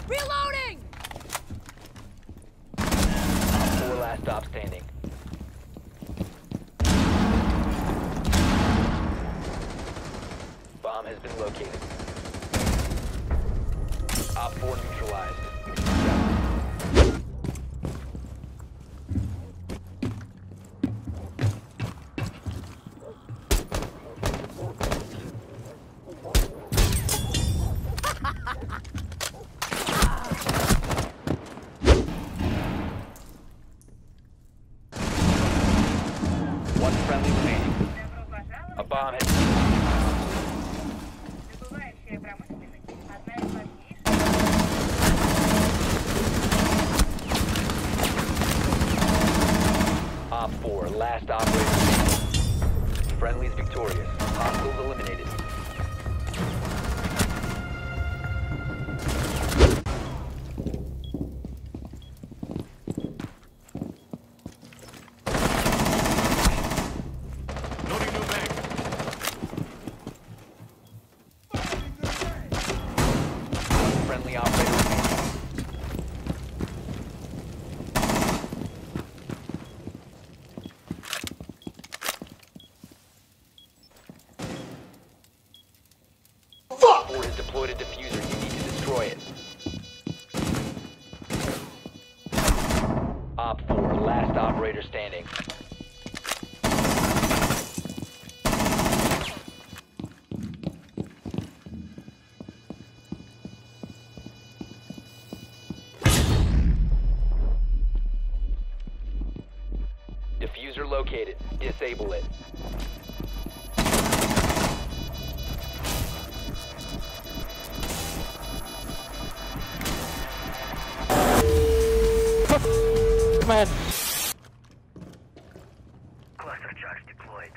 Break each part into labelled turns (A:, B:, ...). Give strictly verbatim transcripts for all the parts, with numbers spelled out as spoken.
A: Reloading!
B: Four last stop standing. Bomb has been located. Op four neutralized. One friendly remaining. A bomb has
C: Добывающая промышленность – одна из важнейших.
B: Op four, last operator. Friendly's victorious. Hostiles eliminated.
D: Loading new mag.
B: Friendly operator remaining. Fuck! Four has deployed a diffuser. You need to destroy it. Op four, last operator standing. Diffuser located. Disable it.
E: Man.
D: Cluster charge deployed.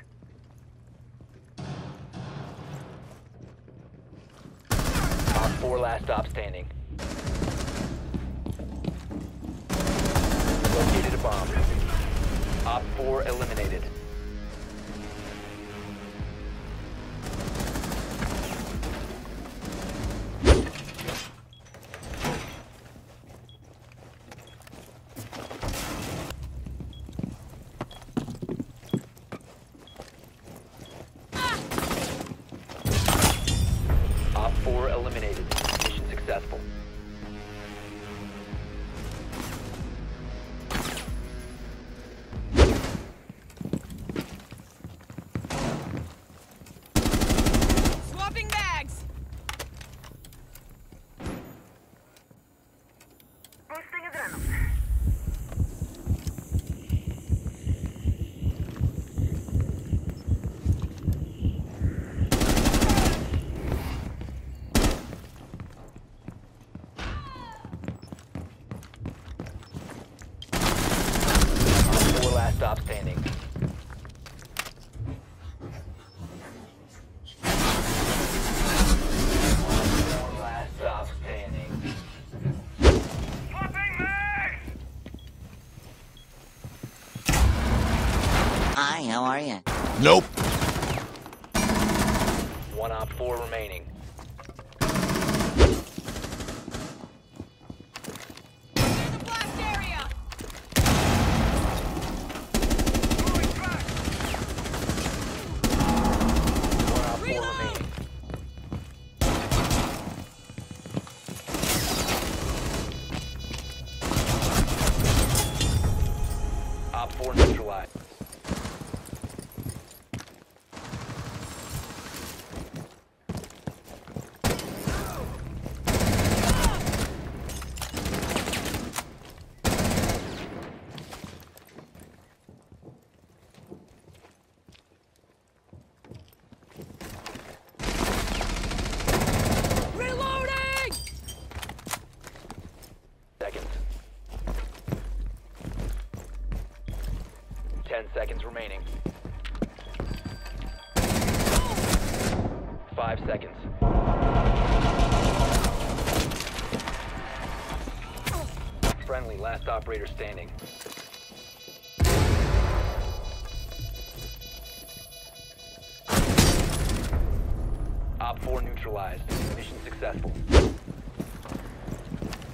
B: Op four, last stop standing. Located a bomb. Op four eliminated. Op four eliminated. Mission successful.
A: Swapping bags!
C: Boosting adrenaline.
B: Op four, last stop standing. Last stop standing.
D: Swapping mag!
F: Hi, how are you?
E: Nope.
B: One op four remaining.
A: Clear the blast area!
D: Throwing track!
B: One op four
A: Reload!
B: remaining. Op four neutralized.
A: Reloading!
B: Seconds. Ten seconds remaining. Five seconds. Friendly, last operator standing. Op four neutralized. Mission successful.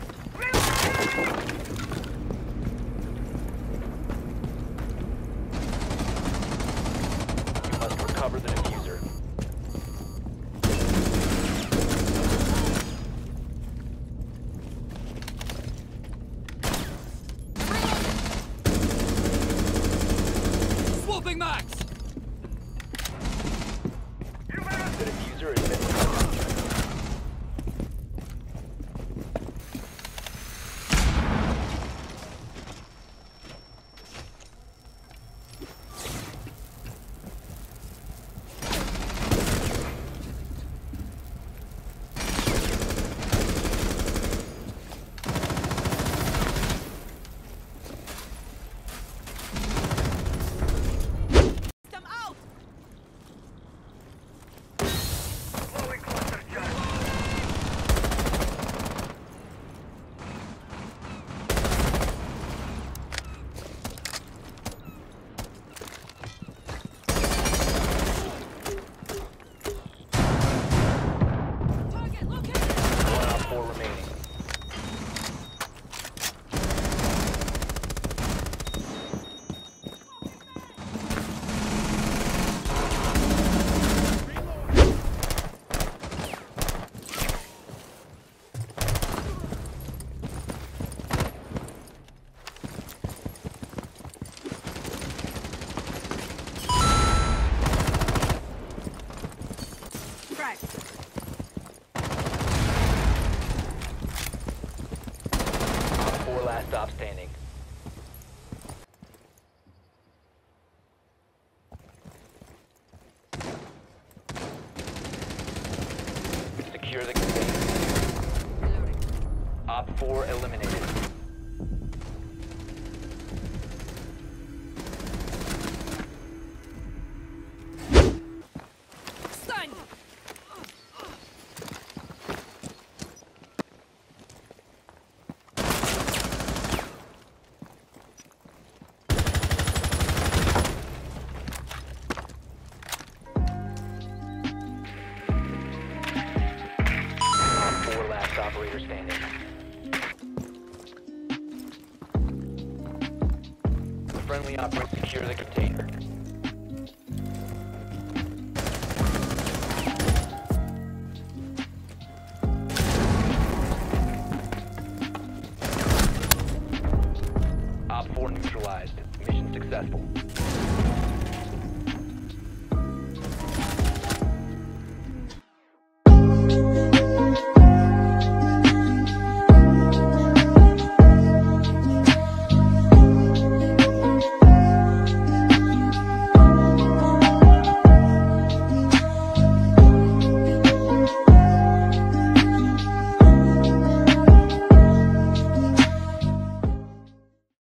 B: Op four eliminated.
A: Stun!
B: Op four last operator standing. Friendly operator secure the container.